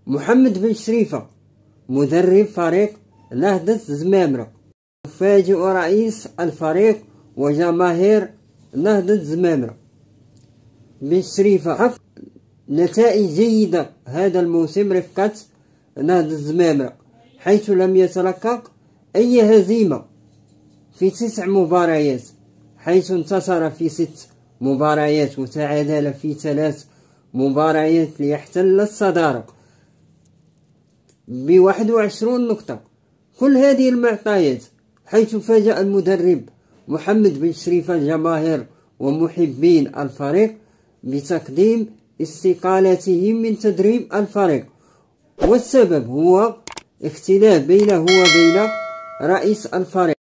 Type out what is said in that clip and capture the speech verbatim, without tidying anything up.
محمد بن شريفة مدرب فريق نهضة زمامرة، يفاجئ رئيس الفريق وجماهير نهضة زمامرة. بن شريفة حقق نتائج جيدة هذا الموسم رفقة نهضة زمامرة، حيث لم يتلقى أي هزيمة في تسع مباريات، حيث انتصر في ست مباريات وتعادل في ثلاث مباريات ليحتل الصدارة بواحد وعشرون نقطة. كل هذه المعطيات حيث فاجأ المدرب محمد بن شريفة الجماهير ومحبين الفريق بتقديم استقالته من تدريب الفريق، والسبب هو اختلاف بينه وبين رئيس الفريق.